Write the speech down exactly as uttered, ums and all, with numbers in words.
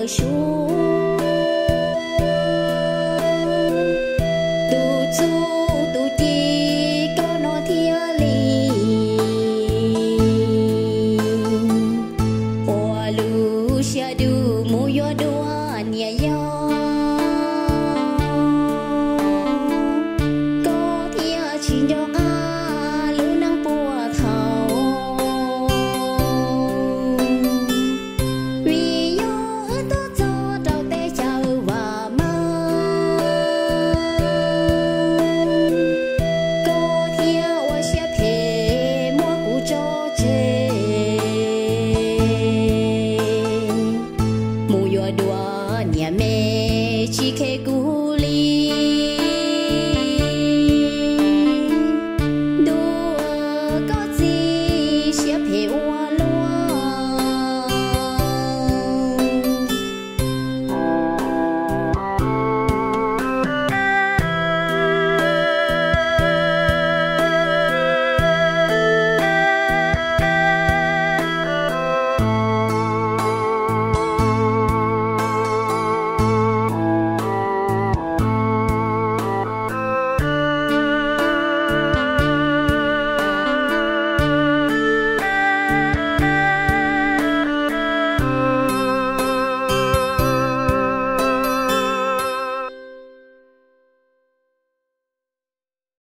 số tu chu tu chi có nó thiên lý hoa lu xa du mu yo đua nia yo có thiên chín cho a lu năng bùa thầu vì yo to cho đầu tê chào và mơ có thiên hoa xe thế mua cụ cho chê mù yo đua nhà mẹ chỉ khê